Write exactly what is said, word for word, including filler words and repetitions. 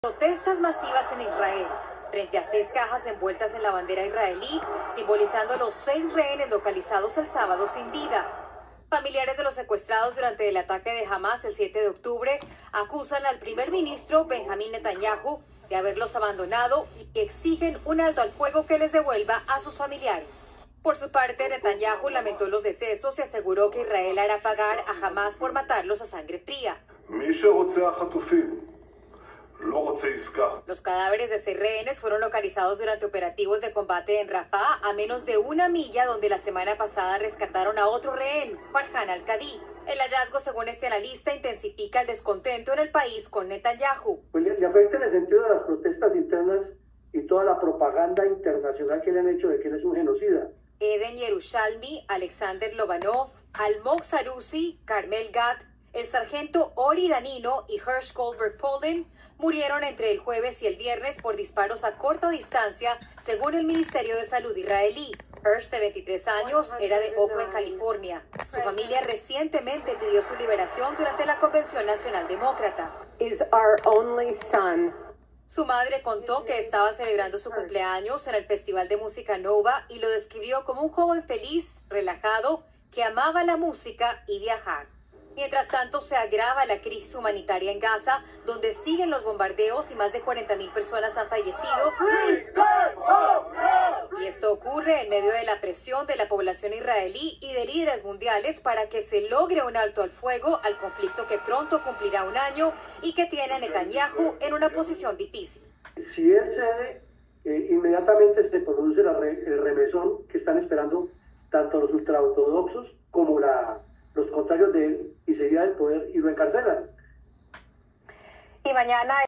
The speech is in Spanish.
Protestas masivas en Israel, frente a seis cajas envueltas en la bandera israelí, simbolizando a los seis rehenes localizados el sábado sin vida. Familiares de los secuestrados durante el ataque de Hamas el siete de octubre acusan al primer ministro Benjamín Netanyahu de haberlos abandonado y exigen un alto al fuego que les devuelva a sus familiares. Por su parte, Netanyahu lamentó los decesos y aseguró que Israel hará pagar a Hamas por matarlos a sangre fría. Los cadáveres de seis rehenes fueron localizados durante operativos de combate en Rafah, a menos de una milla donde la semana pasada rescataron a otro rehén, Farhan al-Qadi. El hallazgo, según este analista, intensifica el descontento en el país con Netanyahu. Pues le, le afecta en el sentido de las protestas internas y toda la propaganda internacional que le han hecho de que él es un genocida. Eden Yerushalmi, Alexander Lobanov, Almog Sarusi, Carmel Gad, el sargento Ori Danino y Hersh Goldberg Polin murieron entre el jueves y el viernes por disparos a corta distancia, según el Ministerio de Salud israelí. Hersh, de veintitrés años, era de Oakland, California. Su familia recientemente pidió su liberación durante la Convención Nacional Demócrata. Is our only son. Su madre contó que estaba celebrando su cumpleaños en el Festival de Música Nova y lo describió como un joven feliz, relajado, que amaba la música y viajar. Mientras tanto, se agrava la crisis humanitaria en Gaza, donde siguen los bombardeos y más de cuarenta mil personas han fallecido. Y esto ocurre en medio de la presión de la población israelí y de líderes mundiales para que se logre un alto al fuego al conflicto que pronto cumplirá un año y que tiene a Netanyahu en una posición difícil. Si él cede, eh, inmediatamente se produce la re, el remesón que están esperando tanto los ultraortodoxos como la... los contrarios de él, y se iría del poder y lo encarcelan. Y mañana